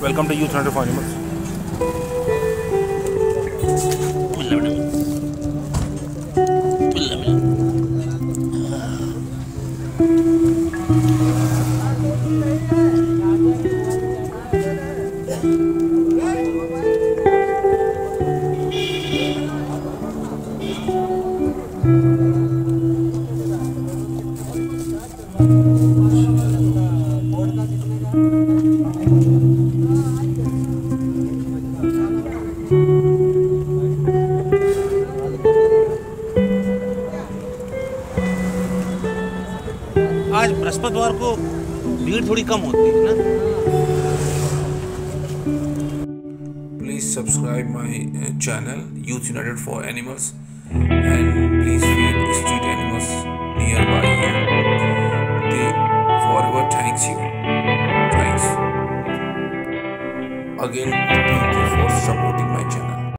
Welcome to Youth United for Animals. आज बृहस्पतिवार को भीड़ थोड़ी कम होती है ना। Please subscribe my channel Youth United for Animals and please feed street animals nearby you. They forever thanks you. Thanks. Again, thank you for